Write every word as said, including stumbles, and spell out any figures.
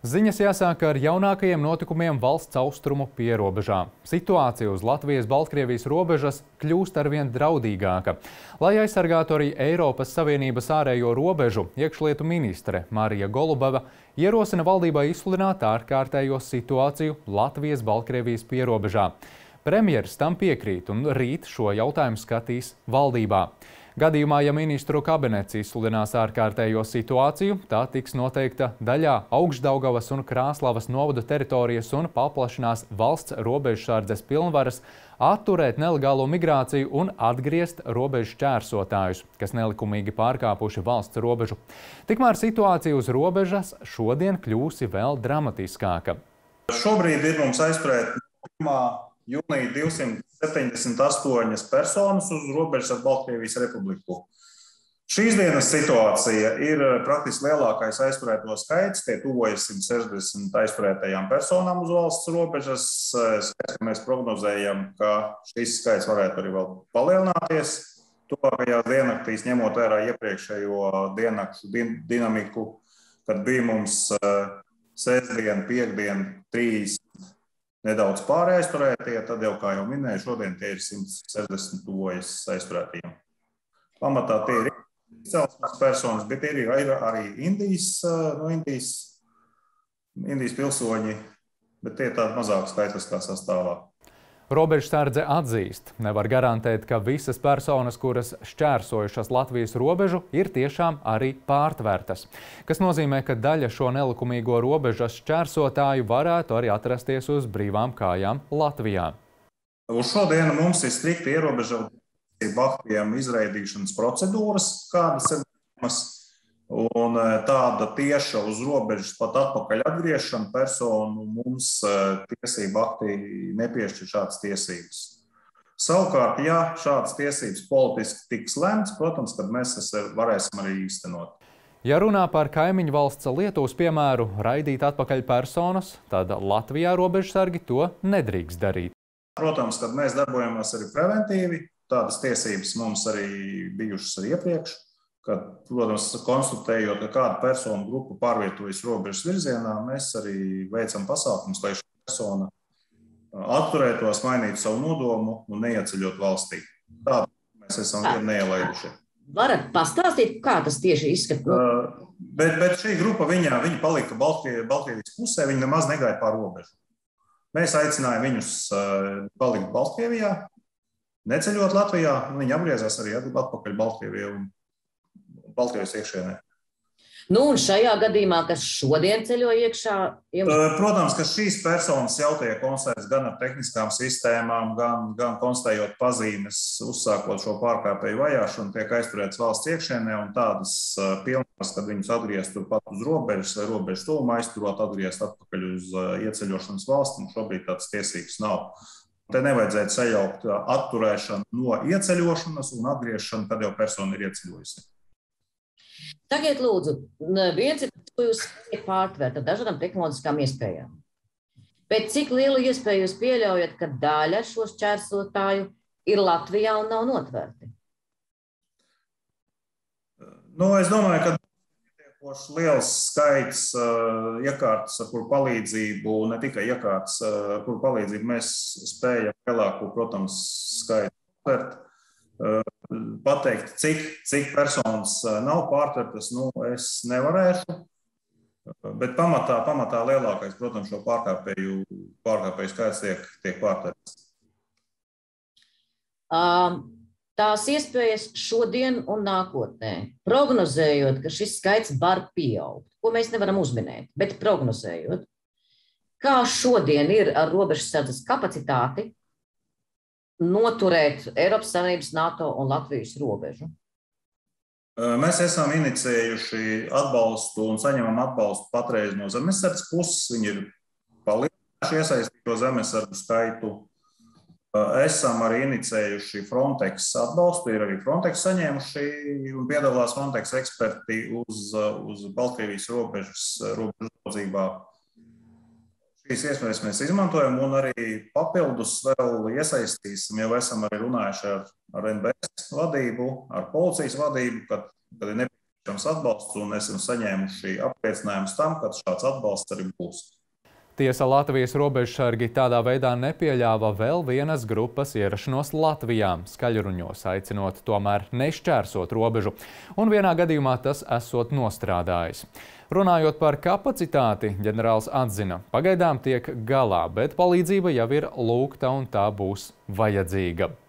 Ziņas jāsāk ar jaunākajiem notikumiem valsts austrumu pierobežā. Situācija uz Latvijas-Baltkrievijas robežas kļūst arvien draudīgāka. Lai aizsargātu arī Eiropas Savienības ārējo robežu, iekšlietu ministre Marija Golubeva ierosina valdībai izsludināt ārkārtējo situāciju Latvijas-Baltkrievijas pierobežā. Premjeras tam piekrīt un rīt šo jautājumu skatīs valdībā. Gadījumā, ja ministru kabinets izsludinās ārkārtējo situāciju, tā tiks noteikta daļā Augšdaugavas un Krāslavas novada teritorijas un paplašinās valsts robežsardzes pilnvaras atturēt nelegālo migrāciju un atgriezt robežu šķērsotājus, kas nelikumīgi pārkāpuši valsts robežu. Tikmēr situācija uz robežas šodien kļūsi vēl dramatiskāka. Šobrīd ir mums aizturēt pirmā jūnija divsimt septiņdesmit astoņas personas uz robežas ar Baltkrievijas republiku. Šīs dienas situācija ir praktiski lielākais aizturēto skaits. Tie tuvojas simt sešdesmit aizturētajām personām uz valsts robežas. Skaits, ka mēs prognozējam, ka šis skaits varētu arī vēl palielināties. Tuvākajās diennaktīs, ņemot vērā iepriekšējo diennakšu dinamiku, kad bija mums sestdien, piekdien, trīs nedaudz pāri aizturētie, tad jau, kā jau minēju, šodien tie ir simt sešdesmit tuvojas aizturētiem. Pamatā tie ir izcelsmes personas, bet ir arī Indijas, no Indijas, Indijas pilsoņi, bet tie ir tādi mazāk skaitliskā sastāvā. Robežsardze atzīst, nevar garantēt, ka visas personas, kuras šķērsojušas Latvijas robežu, ir tiešām arī pārtvertas, kas nozīmē, ka daļa šo nelikumīgo robežas šķērsotāju varētu arī atrasties uz brīvām kājām Latvijā. Uz šodienu mums ir strikti ierobežoti aktiem izraidīšanas procedūras, kādas ir zināmas, un tāda tieša uz robežas pat atpakaļ atgriešana personu mums tiesību akti nepiešķir šādas tiesības. Savukārt, ja šādas tiesības politiski tiks lemts, protams, tad mēs varēsim arī īstenot. Ja runā par kaimiņu valsts Lietuvas piemēru raidīt atpakaļ personas, tad Latvijā robežsargi to nedrīkst darīt. Protams, kad mēs darbojamies arī preventīvi, tādas tiesības mums arī bijušas arī iepriekš. Kad, protams, konstatējot, ka kāda personu grupa pārvietojas robežas virzienā, mēs arī veicam pasākumus, lai šī persona atturētos, mainītu savu nodomu un neieceļot valstī. Tādu mēs esam vien neielaiduši. Varat pastāstīt, kā tas tieši izskatās? Uh, bet, bet šī grupa, viņa, viņa palika Baltkrievijas pusē, viņa nemaz negāja pār robežu. Mēs aicinājām viņus uh, palikt Baltkrievijā, neceļot Latvijā, un viņi apgriezās arī atpakaļ Baltkrievijā un Baltkrievijas iekšienē. Nu, un šajā gadījumā, kas šodien ceļo iekšā? Jums... Protams, ka šīs personas jau tiek konstatētas gan ar tehniskām sistēmām, gan, gan konstatējot pazīmes, uzsākot šo pārkāpēju vajāšanu, tiek aizturētas valsts iekšienē, un tādas pilnvaras, kad viņus atgriezt turpat uz robežas vai robežas tuvumā aizturot, atgriezt atpakaļ uz ieceļošanas valsti, un šobrīd tādas tiesības nav. Te nevajadzētu sajaukt atturēšanu no ieceļošanas un atgriešanu, kad jau persona ir ieceļojusi. Tagad, lūdzu, viens ir, ko jūs pārtvērt ar dažādām tehnoloģiskām iespējām. Bet cik lielu iespēju jūs pieļaujat, ka daļa šo šķērsotāju ir Latvijā un nav notvērti? Nu, es domāju, ka pietiekoši liels skaits uh, iekārtas, ar kuru palīdzību, ne tikai iekārtas, uh, ar kuru palīdzību mēs spējam lielāku, protams, skaitu atvērt. Uh, pateikt, cik, cik personas nav pārtvertas, nu, es nevarēšu, bet pamatā, pamatā lielākais, protams, šo pārkāpēju, pārkāpēju skaits tiek, tiek pārtvertas. Um, tās iespējas šodien un nākotnē, prognozējot, ka šis skaits var pieaugt, ko mēs nevaram uzminēt, bet prognozējot, kā šodien ir ar robežsardzes kapacitāti noturēt Eiropas Savienības, NATO un Latvijas robežu? Mēs esam inicējuši atbalstu un saņemam atbalstu patreiz no zemesardzes puses. Viņi ir palielinājuši iesaistīto zemesardžu skaitu. Esam arī inicējuši Frontex atbalstu, ir arī Frontex saņēmuši un piedalās Frontex eksperti uz, uz Baltkrievijas robežas, robežu uzraudzībā. Šīs iespējas mēs izmantojam un arī papildus vēl iesaistīsim, jau esam arī runājuši ar, ar N B S vadību, ar policijas vadību, kad, kad ir nepieciešams nepieciešams atbalsts, un esam saņēmuši apliecinājumus tam, ka šāds atbalsts arī būs. Tiesa Latvijas robežsargi tādā veidā nepieļāva vēl vienas grupas ierašanos Latvijā, Skaļruņos, aicinot tomēr nešķērsot robežu, un vienā gadījumā tas esot nostrādājis. Runājot par kapacitāti, ģenerālis atzina, pagaidām tiek galā, bet palīdzība jau ir lūgta un tā būs vajadzīga.